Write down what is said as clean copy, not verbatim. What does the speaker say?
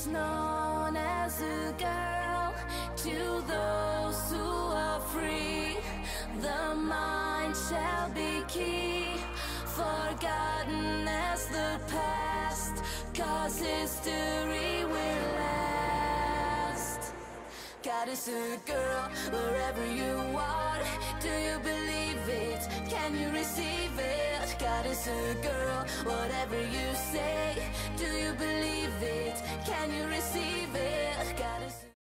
is known as a girl. To those who are free, the mind shall be key, forgotten as the past, 'cause history will last. God is a girl, wherever you are. Do you believe it? Can you receive it? God is a girl, whatever you say. Do you believe it? Can you receive it? God is